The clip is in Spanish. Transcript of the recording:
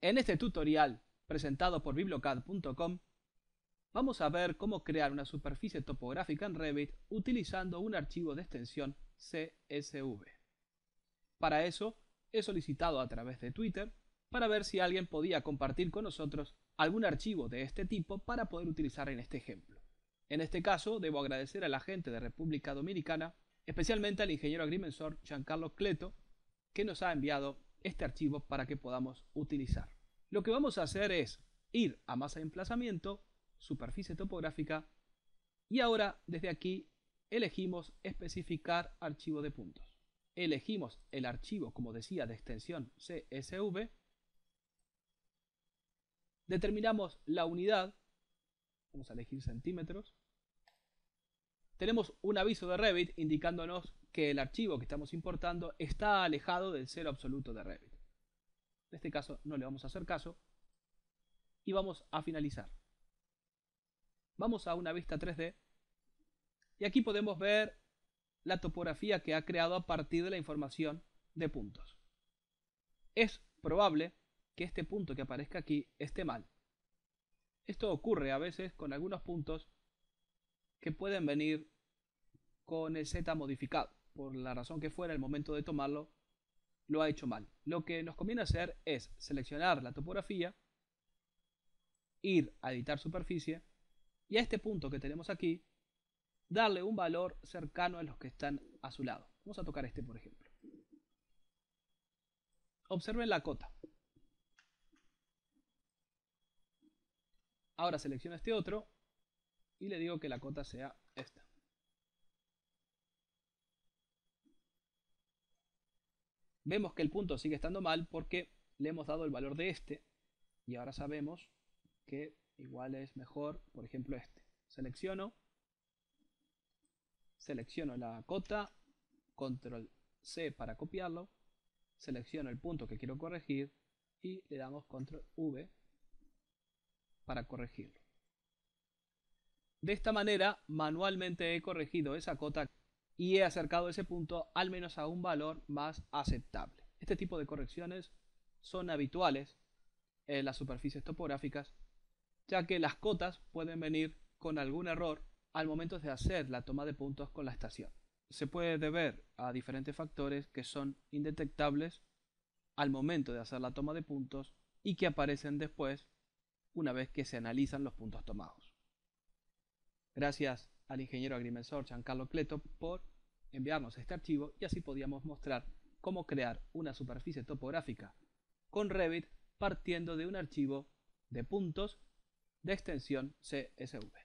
En este tutorial, presentado por bibliocad.com, vamos a ver cómo crear una superficie topográfica en Revit utilizando un archivo de extensión CSV. Para eso, he solicitado a través de Twitter para ver si alguien podía compartir con nosotros algún archivo de este tipo para poder utilizar en este ejemplo. En este caso, debo agradecer a la gente de República Dominicana, especialmente al ingeniero agrimensor Giancarlo Cleto, que nos ha enviado este archivo para que podamos utilizar. Lo que vamos a hacer es ir a masa de emplazamiento, superficie topográfica, y ahora desde aquí elegimos especificar archivo de puntos. Elegimos el archivo, como decía, de extensión CSV, determinamos la unidad, vamos a elegir centímetros, tenemos un aviso de Revit indicándonos que el archivo que estamos importando está alejado del cero absoluto de Revit. En este caso no le vamos a hacer caso y vamos a finalizar. Vamos a una vista 3D y aquí podemos ver la topografía que ha creado a partir de la información de puntos. Es probable que este punto que aparezca aquí esté mal. Esto ocurre a veces con algunos puntos que pueden venir con el Z modificado. Por la razón que fuera, el momento de tomarlo lo ha hecho mal. Lo que nos conviene hacer es seleccionar la topografía, ir a editar superficie y a este punto que tenemos aquí darle un valor cercano a los que están a su lado. Vamos a tocar este, por ejemplo. Observen la cota. Ahora selecciono este otro y le digo que la cota sea esta. Vemos que el punto sigue estando mal porque le hemos dado el valor de este y ahora sabemos que igual es mejor, por ejemplo, este. Selecciono la cota, control C para copiarlo, selecciono el punto que quiero corregir y le damos control V para corregirlo. De esta manera manualmente he corregido esa cota y he acercado ese punto al menos a un valor más aceptable. Este tipo de correcciones son habituales en las superficies topográficas, ya que las cotas pueden venir con algún error al momento de hacer la toma de puntos con la estación. Se puede deber a diferentes factores que son indetectables al momento de hacer la toma de puntos y que aparecen después una vez que se analizan los puntos tomados. Gracias al ingeniero agrimensor Giancarlo Cleto por enviarnos este archivo y así podíamos mostrar cómo crear una superficie topográfica con Revit partiendo de un archivo de puntos de extensión CSV.